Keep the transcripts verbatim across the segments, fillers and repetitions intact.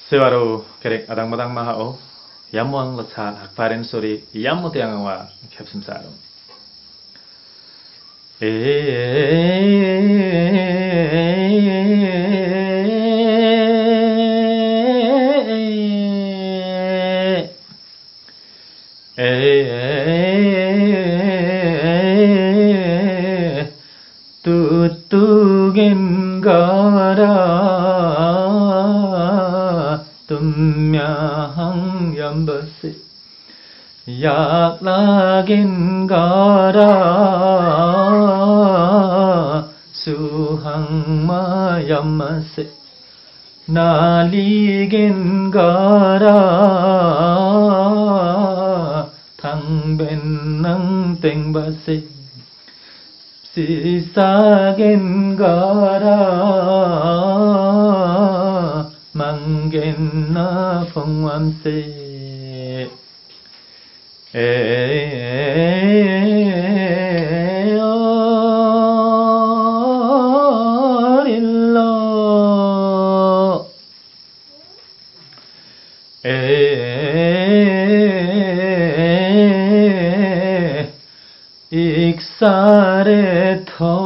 Sewaro kerek adang-badang mahao, yamuang latsa akparen sori yamu tiangawa kepsim saro. E tutugen gara tumyahang yambase yaklagen gara suhangma yamase naligen gara tangbenang tengbase sisagen gara 망겐나 봉암세 에어릴러 에 익살의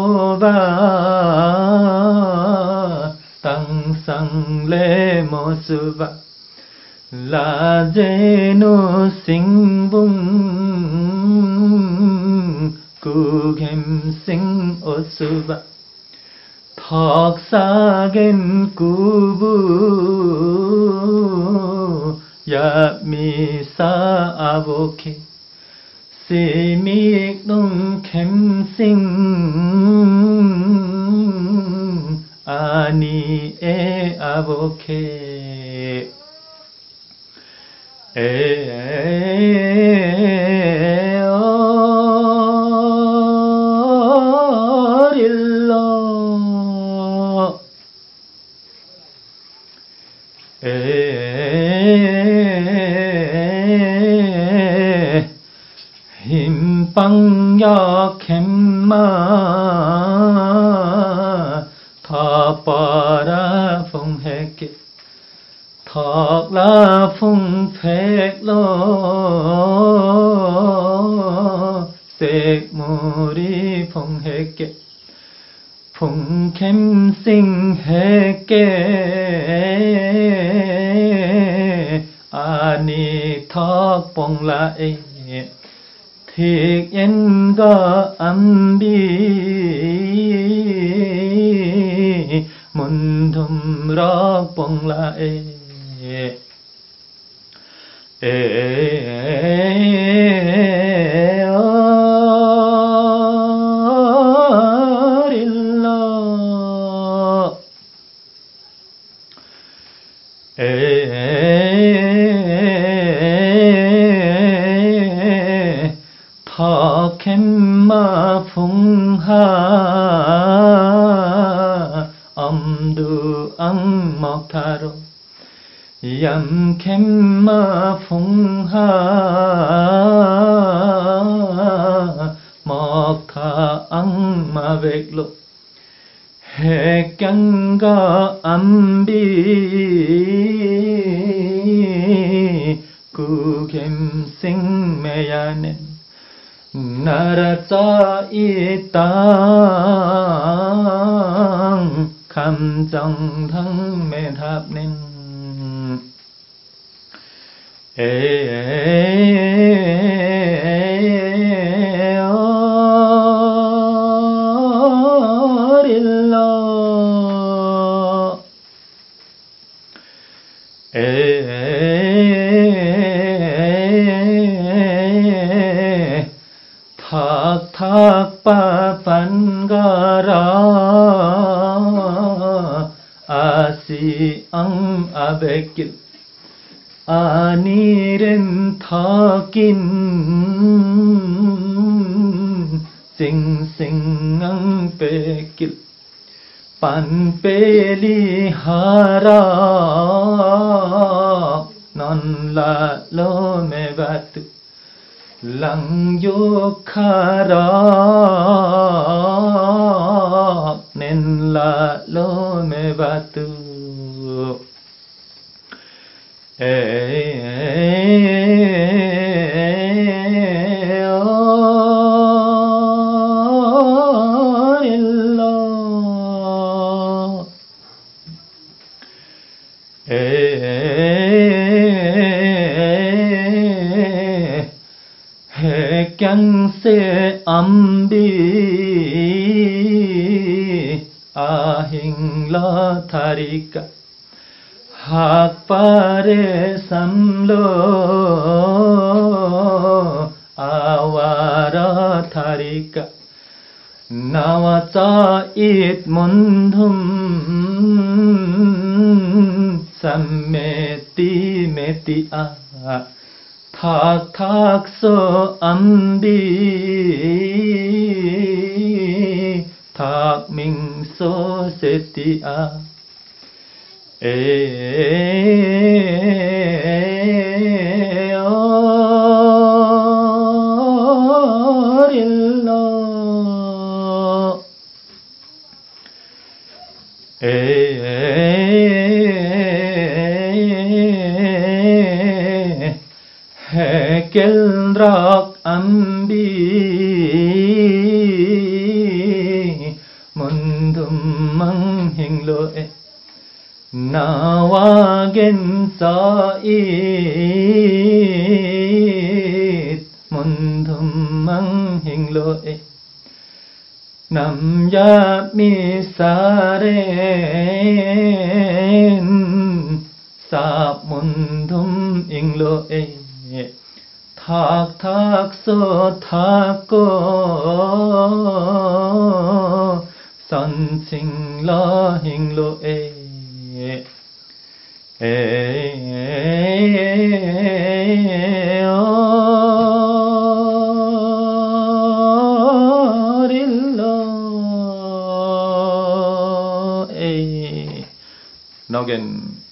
터바 tăng lê mô sư va là dê nô sinh bung cu kem sinh ô sư va thọc sa gen cu bu ya mi sa avoke si mi nung kem sinh 아니 에 아보케 에어릴러 에 힘빵야 켐마 thọ phung hệ kị thọ la phung phép lo sek muri phung hệ kị phung kem sinh hệ kị ani thọ bông la e thiệt yên ga âm bi 문둠 락봉라에 에어릴러 에 타켄마 풍하 엄두 앙먹타로 얌캠마 풍하 먹타 앙마백로 핵경가 암비 구겜생매야넨 나라자 이 땅 감정 당매합는 에어릴러 에 탁탁빠빤가라 아시앙 아베길 아니렌 타긴 싱싱앙 베길 빤페리하라 넌라로메바트 랑요카라 넨라로메바트 Hekyanse ambi ahingla tharika hakpare samlo awara tharika nawacha it mundhum sammeti meti a thak thak so ambi thak ming so seti a e orilla e Hekelrak ambi mundum manghinglo e nawagen sait mundum manghinglo e namya mi saren sap mundum inglo e thak thak so thako san sing la hing lo e e orilla e. Now again